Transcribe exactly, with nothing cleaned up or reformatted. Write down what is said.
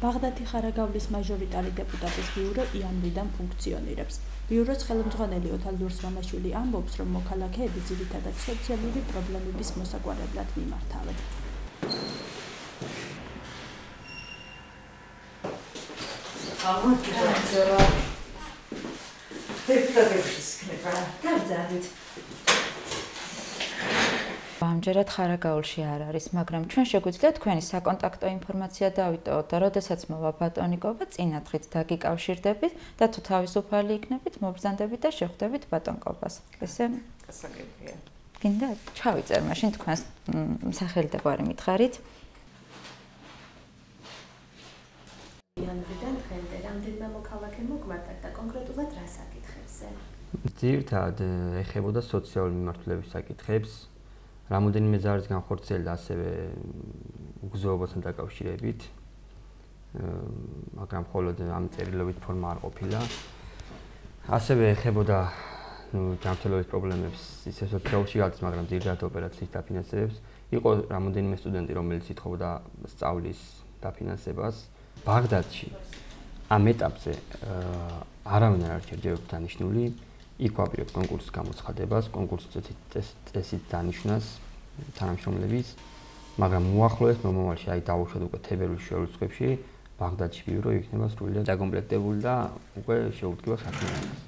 ბაღდათი ხარაგავლის მაჟორიტარი დეპუტატის ბიურო იანვრიდან ფუნქციონირებს. ბიუროს ხელმძღვანელი ოთარ ლურსმამაშვილი ამბობს, რომ მოქალაქეები ძირითადად სოციალური პრობლემების მოსაგვარებლად მიმართავენ. ამჯერად ხარაგაულში არ არის, მაგრამ ჩვენ შეგვიძლია თქვენი საკონტაქტო ინფორმაცია დავიტოვოთ და როდესაც მოვა ბატონიკოვა, წინათ დღით დაგიკავშირდებით და თუ თავისუფალი იქნებით, მობრძანდებით და შეხვდებით ბატონკობას. ესე გასაგებია. გინდა ჩავიწერ მაშინ თქვენს სახელი და გვარი მითხარით. იანვრიდან დღემდე რამდენმა მოქალაქემ მოგმართ და კონკრეტულად რა საკითხებზე? ძირითადად ეხებოდა სოციალური მიმართულების საკითხებს. რამოდენიმე ზარს განხორციელდა ასევე უგზოობასთან დაკავშირებით, მაგრამ მხოლოდ ამ წერილობით ფორმა არ ყოფილა. ასევე ეხებოდა ჯანმრთელობის პრობლემებს ისე სოციალურ გალს, მაგრამ ძირითადად ოპერაციის დაფინანსებებს. იყო რამოდენიმე სტუდენტი, რომელიც ითხოვდა სწავლის დაფინანსებას. ბაღდათში ამ ეტაპზე არავინ არ არის ჯერჯერობით დანიშნული. იქ ვაპირებთ კონკურსის გამოცხადებას, კონკურსის წესით დანიშნას თანამშრომლების, მაგრამ უახლოეს მომავალში, აი დავუშვათ უკვე თებერვლის შუა რიცხვებში, ბაღდათში ბიურო იქნება სრულიად დაკომპლექტებული და უკვე შეუდგება საქმიანობას.